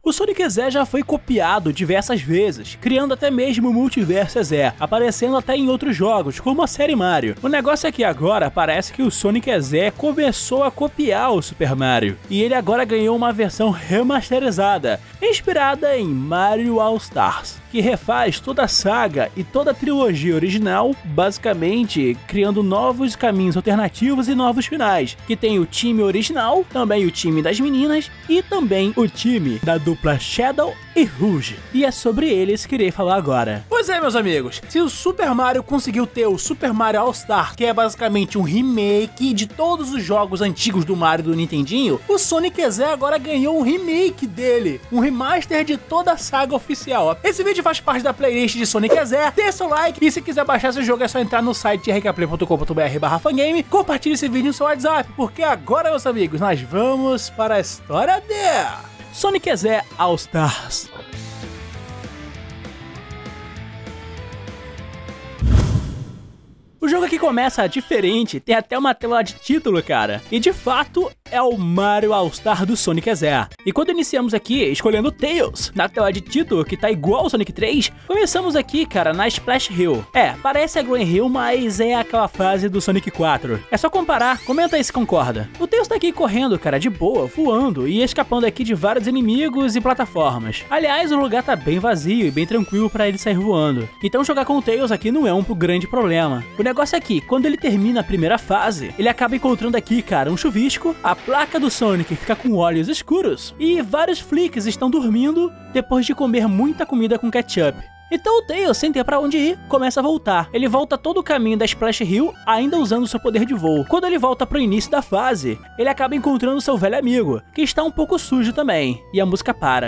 O Sonic EZ já foi copiado diversas vezes, criando até mesmo o multiverso EZ, aparecendo até em outros jogos, como a série Mario. O negócio é que agora parece que o Sonic EZ começou a copiar o Super Mario, e ele agora ganhou uma versão remasterizada, inspirada em Mario All Stars, que refaz toda a saga e toda a trilogia original, basicamente criando novos caminhos alternativos e novos finais, que tem o time original, também o time das meninas e também o time da dupla Shadow e Rouge. E é sobre eles que irei falar agora. Pois é, meus amigos, se o Super Mario conseguiu ter o Super Mario All Star, que é basicamente um remake de todos os jogos antigos do Mario do Nintendinho, o Sonic EZ agora ganhou um remake dele, um remaster de toda a saga oficial. Esse vídeo faz parte da playlist de Sonic EZ, dê seu like, e se quiser baixar esse jogo é só entrar no site rkplay.com.br/fangame, compartilhe esse vídeo no seu WhatsApp, porque agora, meus amigos, nós vamos para a história de Sonic EZ All Stars. O jogo aqui começa diferente, tem até uma tela de título, cara. E de fato, é o Mario All Star do Sonic EZ. E quando iniciamos aqui, escolhendo Tails, na tela de título, que tá igual ao Sonic 3, começamos aqui, cara, na Splash Hill. Parece a Green Hill, mas é aquela fase do Sonic 4. É só comparar, comenta aí se concorda. O Tails tá aqui correndo, cara, de boa, voando e escapando aqui de vários inimigos e plataformas. Aliás, o lugar tá bem vazio e bem tranquilo pra ele sair voando. Então jogar com o Tails aqui não é um grande problema. O negócio é que, quando ele termina a primeira fase, ele acaba encontrando aqui, cara, um chuvisco, a placa do Sonic fica com olhos escuros e vários Flicks estão dormindo depois de comer muita comida com ketchup. Então o Tails, sem ter pra onde ir, começa a voltar. Ele volta todo o caminho da Splash Hill, ainda usando seu poder de voo. Quando ele volta pro início da fase, ele acaba encontrando seu velho amigo, que está um pouco sujo também, e a música para.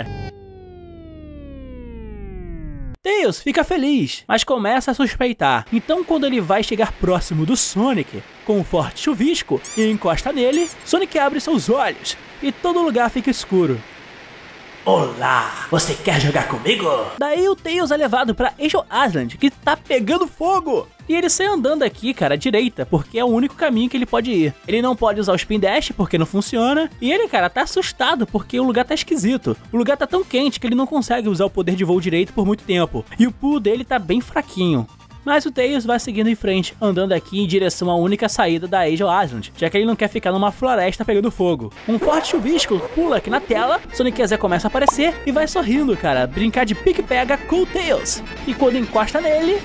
Tails fica feliz, mas começa a suspeitar. Então quando ele vai chegar próximo do Sonic, com um forte chuvisco, e encosta nele, Sonic abre seus olhos, e todo lugar fica escuro. Olá, você quer jogar comigo? Daí o Tails é levado pra Angel Island, que tá pegando fogo. E ele sai andando aqui, cara, à direita, porque é o único caminho que ele pode ir. Ele não pode usar o Spin Dash, porque não funciona. E ele, cara, tá assustado, porque o lugar tá esquisito. O lugar tá tão quente que ele não consegue usar o poder de voo direito por muito tempo. E o pulo dele tá bem fraquinho. Mas o Tails vai seguindo em frente, andando aqui em direção à única saída da Angel Island, já que ele não quer ficar numa floresta pegando fogo. Um forte chuvisco pula aqui na tela, Sonic EZ começa a aparecer e vai sorrindo, cara, brincar de pique-pega com o Tails. E quando encosta nele...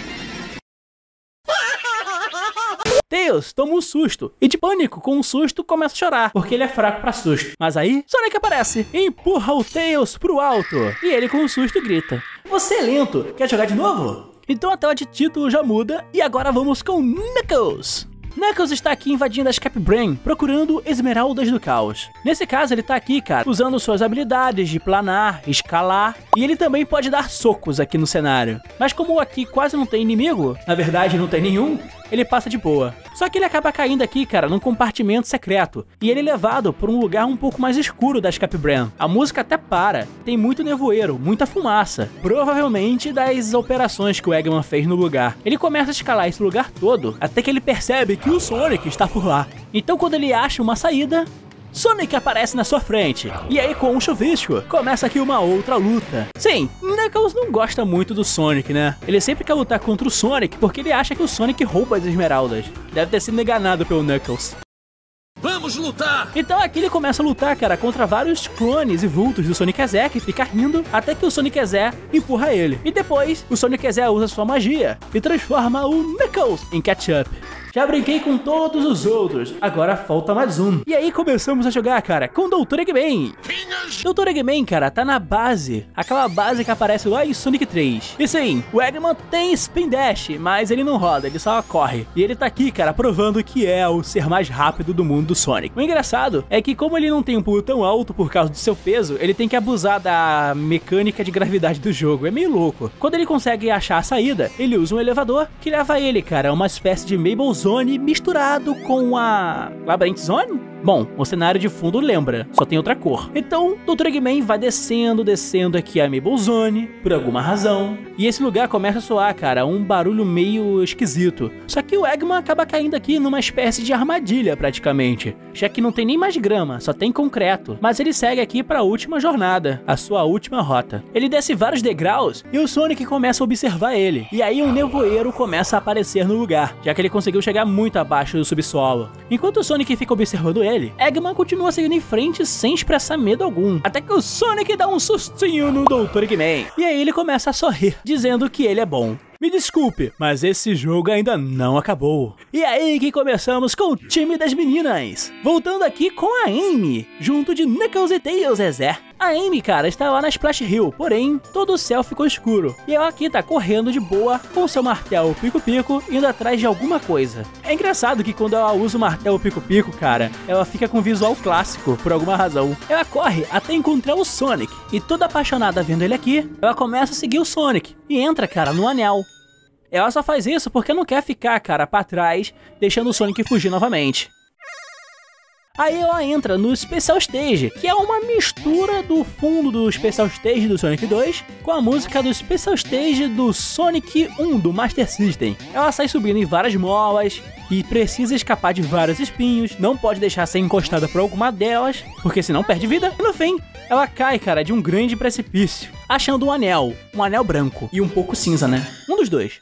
Tails toma um susto, e de pânico, com um susto, começa a chorar, porque ele é fraco pra susto. Mas aí, Sonic aparece e empurra o Tails pro alto, e ele com um susto grita: "Você é lento, quer jogar de novo?" Então a tela de título já muda, e agora vamos com Knuckles. Knuckles está aqui invadindo a Scrap Brain, procurando esmeraldas do caos. Nesse caso ele tá aqui, cara, usando suas habilidades de planar, escalar, e ele também pode dar socos aqui no cenário. Mas como aqui quase não tem inimigo, na verdade não tem nenhum, ele passa de boa. Só que ele acaba caindo aqui, cara, num compartimento secreto, e ele é levado por um lugar um pouco mais escuro da Scrap Brain. A música até para, tem muito nevoeiro, muita fumaça, provavelmente das operações que o Eggman fez no lugar. Ele começa a escalar esse lugar todo, até que ele percebe que o Sonic está por lá. Então quando ele acha uma saída, Sonic aparece na sua frente, e aí com um chuvisco, começa aqui uma outra luta. Sim, Knuckles não gosta muito do Sonic, né? Ele sempre quer lutar contra o Sonic porque ele acha que o Sonic rouba as esmeraldas. Deve ter sido enganado pelo Knuckles. Vamos lutar! Então aqui ele começa a lutar, cara, contra vários clones e vultos do Sonic EZ, que fica rindo, até que o Sonic EZ empurra ele. E depois, o Sonic EZ usa sua magia e transforma o Knuckles em ketchup. Já brinquei com todos os outros, agora falta mais um. E aí começamos a jogar, cara, com o Dr. Eggman. Dr. Eggman, cara, tá na base, aquela base que aparece lá em Sonic 3. E sim, o Eggman tem Spin Dash, mas ele não roda, ele só corre. E ele tá aqui, cara, provando que é o ser mais rápido do mundo do Sonic. O engraçado é que como ele não tem um pulo tão alto por causa do seu peso, ele tem que abusar da mecânica de gravidade do jogo, é meio louco. Quando ele consegue achar a saída, ele usa um elevador que leva ele, cara, a uma espécie de Mabel Zone misturado com a Labyrinth Zone? Bom, o cenário de fundo lembra, só tem outra cor. Então, Dr. Eggman vai descendo aqui a Maple Zone, por alguma razão. E esse lugar começa a soar, cara, um barulho meio esquisito. Só que o Eggman acaba caindo aqui numa espécie de armadilha, praticamente. Já que não tem nem mais grama, só tem concreto. Mas ele segue aqui para a última jornada, a sua última rota. Ele desce vários degraus e o Sonic começa a observar ele. E aí um nevoeiro começa a aparecer no lugar, já que ele conseguiu chegar muito abaixo do subsolo. Enquanto o Sonic fica observando ele, Eggman continua seguindo em frente sem expressar medo algum. Até que o Sonic dá um sustinho no Dr. Eggman. E aí ele começa a sorrir, dizendo que ele é bom. Me desculpe, mas esse jogo ainda não acabou. E aí que começamos com o time das meninas. Voltando aqui com a Amy, junto de Knuckles e Tails, Zé. A Amy, cara, está lá na Splash Hill, porém, todo o céu ficou escuro. E ela aqui tá correndo de boa, com seu martelo pico-pico, indo atrás de alguma coisa. É engraçado que quando ela usa o martelo pico-pico, cara, ela fica com visual clássico, por alguma razão. Ela corre até encontrar o Sonic, e toda apaixonada vendo ele aqui, ela começa a seguir o Sonic, e entra, cara, no anel. Ela só faz isso porque não quer ficar, cara, pra trás, deixando o Sonic fugir novamente. Aí ela entra no Special Stage, que é uma mistura do fundo do Special Stage do Sonic 2 com a música do Special Stage do Sonic 1 do Master System. Ela sai subindo em várias molas e precisa escapar de vários espinhos, não pode deixar ser encostada por alguma delas, porque senão perde vida. E no fim, ela cai, cara, de um grande precipício, achando um anel branco e um pouco cinza, né? Um dos dois.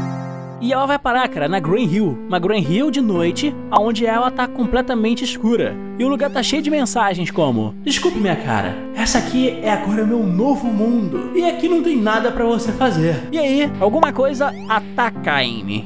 E ela vai parar, cara, na Green Hill. Uma Green Hill de noite, onde ela tá completamente escura. E o lugar tá cheio de mensagens como: desculpe minha cara, essa aqui é agora meu novo mundo. E aqui não tem nada pra você fazer. E aí, alguma coisa ataca a Amy.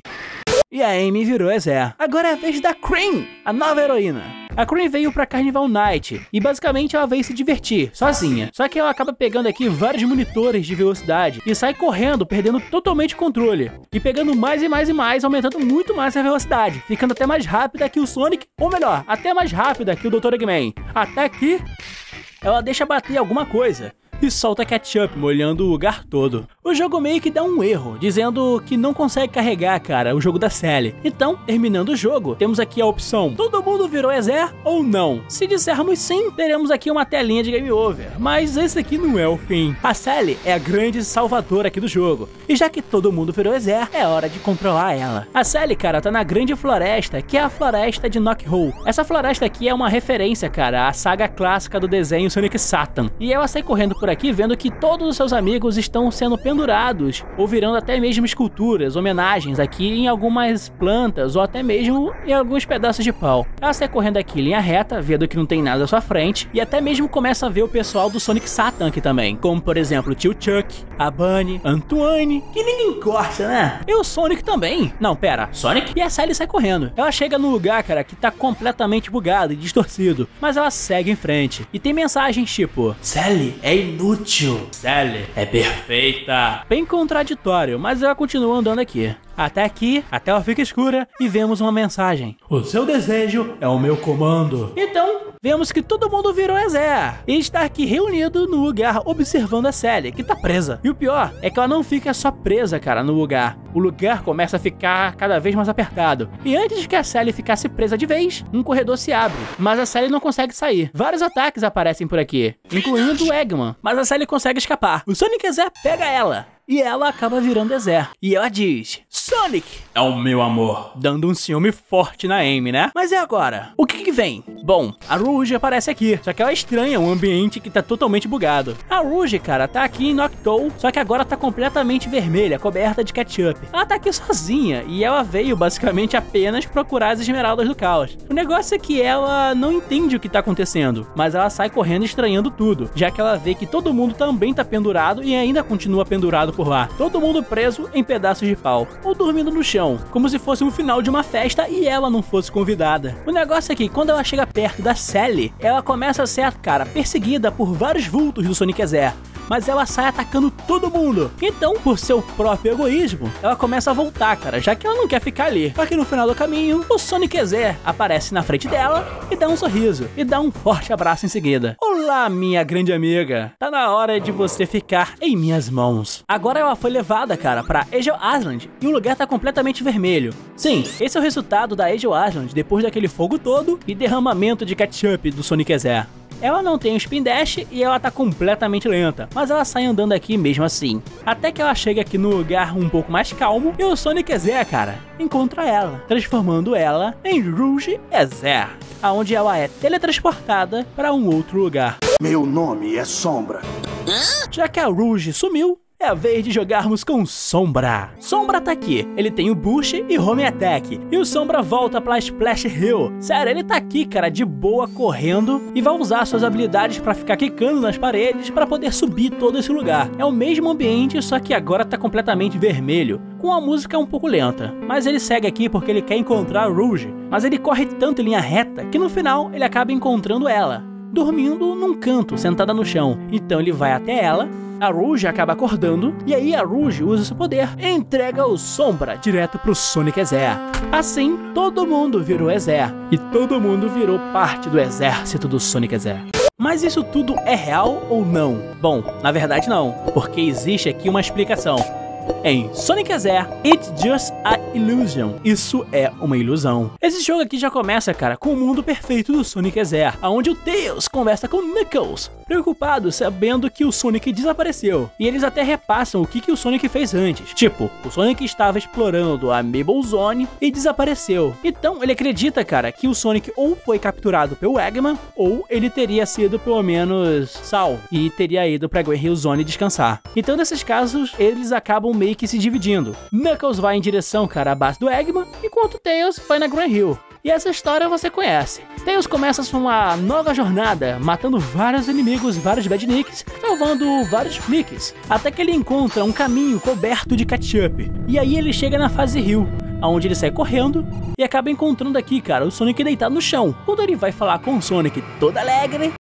E a Amy virou Zé. Agora é a vez da Cream, a nova heroína. A Cream veio pra Carnival Night e basicamente ela veio se divertir, sozinha. Só que ela acaba pegando aqui vários monitores de velocidade e sai correndo, perdendo totalmente o controle. E pegando mais e mais e mais, aumentando muito mais a velocidade, ficando até mais rápida que o Sonic, ou melhor, até mais rápida que o Dr. Eggman. Até que ela deixa bater alguma coisa e solta ketchup molhando o lugar todo. O jogo meio que dá um erro, dizendo que não consegue carregar, cara, o jogo da Sally. Então, terminando o jogo, temos aqui a opção: todo mundo virou Zé ou não? Se dissermos sim, teremos aqui uma telinha de game over. Mas esse aqui não é o fim. A Sally é a grande salvadora aqui do jogo. E já que todo mundo virou Zé, é hora de controlar ela. A Sally, cara, tá na grande floresta, que é a floresta de Knockhole. Essa floresta aqui é uma referência, cara, à saga clássica do desenho Sonic Satan. E ela sai correndo por aqui, vendo que todos os seus amigos estão sendo pendurados, ou virando até mesmo esculturas, homenagens aqui em algumas plantas, ou até mesmo em alguns pedaços de pau. Ela sai correndo aqui em linha reta, vendo que não tem nada à sua frente, e até mesmo começa a ver o pessoal do Sonic Satan aqui também, como por exemplo o tio Chuck, a Bunny, Antoine, que ninguém gosta, né? E o Sonic também. Não, pera, Sonic? E a Sally sai correndo. Ela chega no lugar, cara, que tá completamente bugado e distorcido, mas ela segue em frente. E tem mensagens tipo: Sally é inútil, Sally é perfeita. Bem contraditório, mas ela continua andando aqui. Até aqui, a tela fica escura e vemos uma mensagem: o seu desejo é o meu comando. Então, vemos que todo mundo virou Zé e está aqui reunido no lugar observando a Sally, que tá presa. E o pior é que ela não fica só presa, cara, no lugar. O lugar começa a ficar cada vez mais apertado. E antes que a Sally ficasse presa de vez, um corredor se abre, mas a Sally não consegue sair. Vários ataques aparecem por aqui, incluindo o Eggman, mas a Sally consegue escapar. O Sonic Zé pega ela e ela acaba virando Zé. E ela diz: Sonic é o meu amor, dando um ciúme forte na Amy, né? Mas e agora? O que vem? Bom, a Rouge aparece aqui, só que ela estranha um ambiente que tá totalmente bugado. A Rouge, cara, tá aqui em Noctowl, só que agora tá completamente vermelha, coberta de ketchup. Ela tá aqui sozinha e ela veio basicamente apenas procurar as esmeraldas do caos. O negócio é que ela não entende o que tá acontecendo, mas ela sai correndo estranhando tudo, já que ela vê que todo mundo também tá pendurado e ainda continua pendurado por lá. Todo mundo preso em pedaços de pau, ou dormindo no chão, como se fosse um final de uma festa e ela não fosse convidada. O negócio é que quando ela chega perto da Sally, ela começa a ser, cara, perseguida por vários vultos do Sonic Zé. mas ela sai atacando todo mundo. Então, por seu próprio egoísmo, ela começa a voltar, cara, já que ela não quer ficar ali. Só que no final do caminho, o Sonic EZ aparece na frente dela e dá um sorriso, e dá um forte abraço em seguida. Olá, minha grande amiga. Tá na hora de você ficar em minhas mãos. Agora ela foi levada, cara, pra Angel Island, e o lugar tá completamente vermelho. Sim, esse é o resultado da Angel Island depois daquele fogo todo e derramamento de ketchup do Sonic EZ. Ela não tem o Spin Dash e ela tá completamente lenta, mas ela sai andando aqui mesmo assim. Até que ela chega aqui no lugar um pouco mais calmo e o Sonic EZ, cara, encontra ela, transformando ela em Rouge EZ, aonde ela é teletransportada para um outro lugar. Meu nome é Sombra. Já que a Rouge sumiu, é a vez de jogarmos com Sombra. Sombra tá aqui, ele tem o Boost e Home Attack, e o Sombra volta pra Splash Hill. Sério, ele tá aqui, cara, de boa, correndo, e vai usar suas habilidades pra ficar quicando nas paredes pra poder subir todo esse lugar. É o mesmo ambiente, só que agora tá completamente vermelho, com a música um pouco lenta. Mas ele segue aqui porque ele quer encontrar a Rouge, mas ele corre tanto em linha reta que no final ele acaba encontrando ela, dormindo num canto, sentada no chão. Então ele vai até ela, a Rouge acaba acordando, e aí a Rouge usa seu poder e entrega o Sombra direto pro Sonic EZ. Assim, todo mundo virou EZ, e todo mundo virou parte do exército do Sonic EZ. Mas isso tudo é real ou não? Bom, na verdade não, porque existe aqui uma explicação. Em Sonic EZ, It's Just a Illusion. Isso é uma ilusão. Esse jogo aqui já começa, cara, com o mundo perfeito do Sonic EZ, onde o Tails conversa com o Knuckles, preocupado sabendo que o Sonic desapareceu. E eles até repassam o que o Sonic fez antes. Tipo, o Sonic estava explorando a Maple Zone e desapareceu. Então ele acredita, cara, que o Sonic ou foi capturado pelo Eggman, ou ele teria sido pelo menos salvo e teria ido pra Green Hill Zone descansar. Então nesses casos, eles acabam meio que se dividindo. Knuckles vai em direção, cara, à base do Eggman, enquanto Tails vai na Green Hill. E essa história você conhece. Tails começa sua nova jornada, matando vários inimigos, vários badniks, salvando vários flicks, até que ele encontra um caminho coberto de ketchup. E aí ele chega na fase Hill, onde ele sai correndo e acaba encontrando aqui, cara, o Sonic deitado no chão. Quando ele vai falar com o Sonic todo alegre,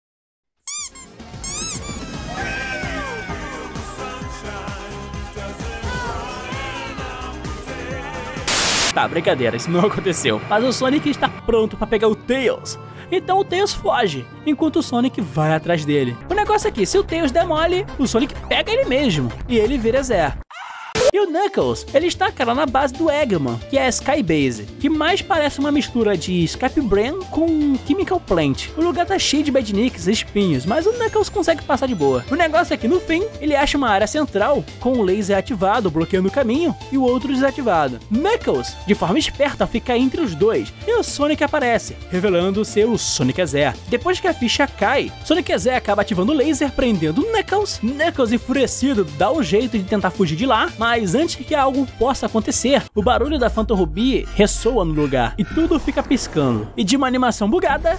tá, brincadeira, isso não aconteceu. Mas o Sonic está pronto para pegar o Tails. Então o Tails foge, enquanto o Sonic vai atrás dele. O negócio é que, se o Tails der mole, o Sonic pega ele mesmo, e ele vira Zé. E o Knuckles, ele está, cara, na base do Eggman, que é a Skybase, que mais parece uma mistura de Skype Brain com Chemical Plant. O lugar tá cheio de badniks e espinhos, mas o Knuckles consegue passar de boa. O negócio é que, no fim, ele acha uma área central, com o laser ativado, bloqueando o caminho, e o outro desativado. Knuckles, de forma esperta, fica entre os dois, e o Sonic aparece, revelando ser o Sonic EZ. Depois que a ficha cai, Sonic EZ acaba ativando o laser, prendendo o Knuckles. Knuckles, enfurecido, dá um jeito de tentar fugir de lá, mas antes que algo possa acontecer, o barulho da Phantom Ruby ressoa no lugar e tudo fica piscando. E de uma animação bugada,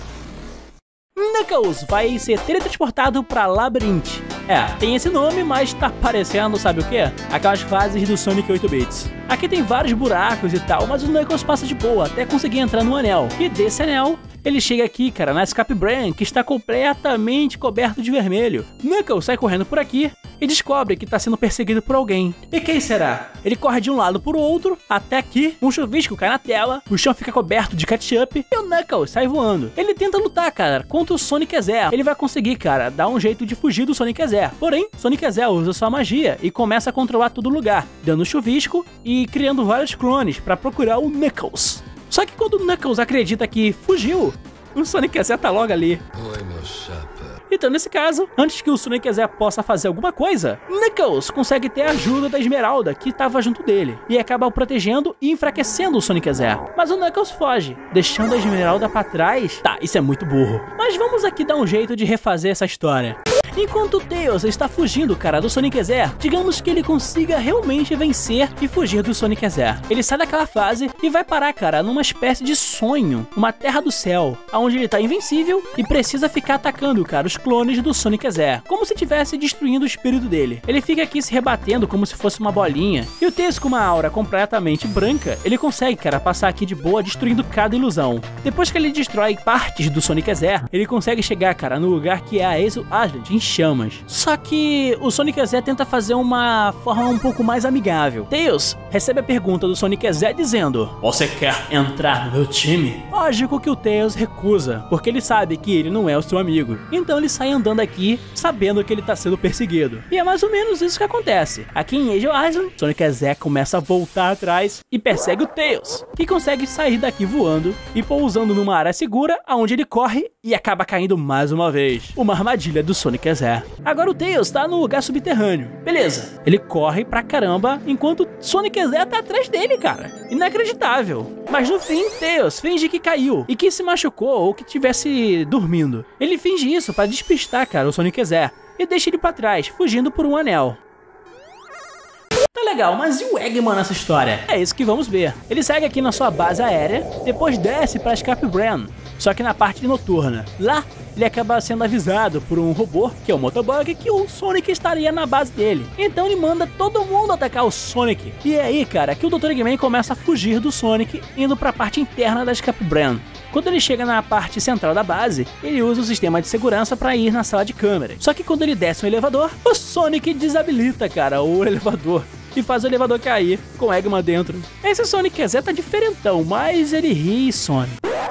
Knuckles vai ser teletransportado pra Labyrinth. Tem esse nome, mas tá parecendo, sabe o que? Aquelas fases do Sonic 8 bits. Aqui tem vários buracos e tal, mas o Knuckles passa de boa até conseguir entrar no anel. E desse anel, ele chega aqui, cara, na Escape Brain, que está completamente coberto de vermelho. Knuckles sai correndo por aqui e descobre que está sendo perseguido por alguém. E quem será? Ele corre de um lado para o outro, até que um chuvisco cai na tela, o chão fica coberto de ketchup e o Knuckles sai voando. Ele tenta lutar, cara, contra o Sonic EZ. Ele vai conseguir, cara, dar um jeito de fugir do Sonic EZ. Porém, Sonic EZ usa sua magia e começa a controlar todo lugar, dando chuvisco e criando vários clones para procurar o Knuckles. Só que quando o Knuckles acredita que fugiu, o Sonic EZ tá logo ali. Oi, meu chapa. Então, nesse caso, antes que o Sonic EZ possa fazer alguma coisa, Knuckles consegue ter a ajuda da Esmeralda, que estava junto dele, e acaba o protegendo e enfraquecendo o Sonic EZ. Mas o Knuckles foge, deixando a Esmeralda pra trás. Tá, isso é muito burro. Mas vamos aqui dar um jeito de refazer essa história. Enquanto o Tails está fugindo, cara, do Sonic EZ, digamos que ele consiga realmente vencer e fugir do Sonic EZ. Ele sai daquela fase e vai parar, cara, numa espécie de sonho, uma terra do céu, onde ele tá invencível e precisa ficar atacando, cara, os clones do Sonic EZ, como se estivesse destruindo o espírito dele. Ele fica aqui se rebatendo como se fosse uma bolinha, e o Tails, com uma aura completamente branca, ele consegue, cara, passar aqui de boa, destruindo cada ilusão. Depois que ele destrói partes do Sonic EZ, ele consegue chegar, cara, no lugar que é a Angel Island, em chamas. Só que o Sonic EZ tenta fazer uma forma um pouco mais amigável. Tails recebe a pergunta do Sonic EZ dizendo: "Você quer entrar no meu time?" Lógico que o Tails recusa, porque ele sabe que ele não é o seu amigo. Então ele sai andando aqui, sabendo que ele tá sendo perseguido. E é mais ou menos isso que acontece. Aqui em Angel Island, Sonic EZ começa a voltar atrás e persegue o Tails, que consegue sair daqui voando e pousando numa área segura, onde ele corre e acaba caindo mais uma vez. Uma armadilha do Sonic EZ. Agora o Tails tá no lugar subterrâneo. Beleza, ele corre pra caramba, enquanto Sonic EZ tá atrás dele, cara. Inacreditável. Mas no fim, Tails finge que caiu e que se machucou ou que tivesse dormindo. Ele finge isso pra despistar, cara, o Sonic EZ e deixa ele pra trás, fugindo por um anel. Tá legal, mas e o Eggman nessa história? É isso que vamos ver. Ele segue aqui na sua base aérea, depois desce pra Escape Brain, só que na parte noturna. Lá, ele acaba sendo avisado por um robô, que é o Motobug, que o Sonic estaria na base dele. Então ele manda todo mundo atacar o Sonic. E é aí, cara, que o Dr. Eggman começa a fugir do Sonic, indo pra parte interna da Escape Brain. Quando ele chega na parte central da base, ele usa o sistema de segurança para ir na sala de câmeras. Só que quando ele desce o elevador, o Sonic desabilita, cara, o elevador e faz o elevador cair com o Eggman dentro. Esse Sonic EZ tá diferentão, mas ele ri e some.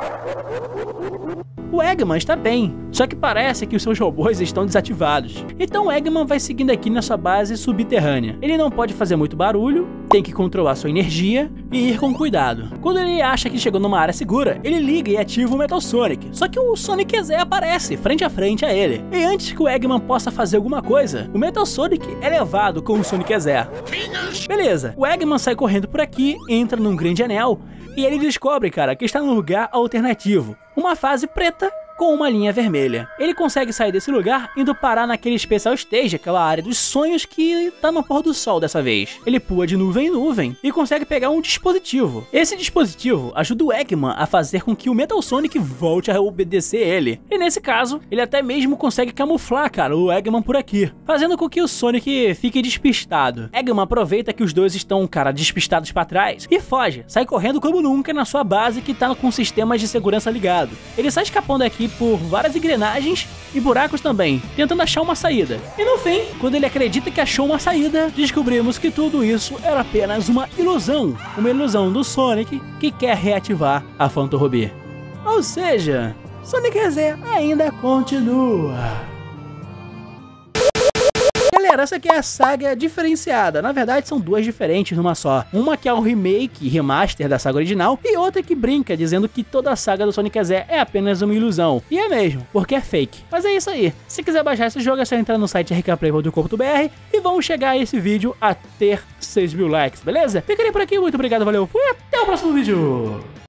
O Eggman está bem, só que parece que os seus robôs estão desativados. Então o Eggman vai seguindo aqui na sua base subterrânea. Ele não pode fazer muito barulho, tem que controlar sua energia e ir com cuidado. Quando ele acha que chegou numa área segura, ele liga e ativa o Metal Sonic. Só que o Sonic EZ aparece frente a frente a ele. E antes que o Eggman possa fazer alguma coisa, o Metal Sonic é levado com o Sonic EZ. Beleza, o Eggman sai correndo por aqui, entra num grande anel e ele descobre, cara, que está num lugar alternativo. Uma fase preta com uma linha vermelha. Ele consegue sair desse lugar indo parar naquele Special Stage, aquela área dos sonhos que tá no pôr do sol dessa vez. Ele pula de nuvem em nuvem e consegue pegar um dispositivo. Esse dispositivo ajuda o Eggman a fazer com que o Metal Sonic volte a obedecer ele. E nesse caso, ele até mesmo consegue camuflar, cara, o Eggman por aqui, fazendo com que o Sonic fique despistado. Eggman aproveita que os dois estão, cara, despistados pra trás e foge, sai correndo como nunca na sua base que tá com sistemas de segurança ligado. Ele sai escapando aqui por várias engrenagens e buracos também, tentando achar uma saída. E no fim, quando ele acredita que achou uma saída, descobrimos que tudo isso era apenas uma ilusão do Sonic que quer reativar a Phantom Ruby. Ou seja, Sonic EZ ainda continua. Galera, essa aqui é a saga diferenciada. Na verdade, são duas diferentes numa só. Uma que é um remake, remaster da saga original, e outra que brinca, dizendo que toda a saga do Sonic EZ é apenas uma ilusão. E é mesmo, porque é fake. Mas é isso aí. Se quiser baixar esse jogo, é só entrar no site rkplay.com.br e vamos chegar a esse vídeo a ter 6.000 likes, beleza? Ficarei por aqui, muito obrigado, valeu, fui, até o próximo vídeo!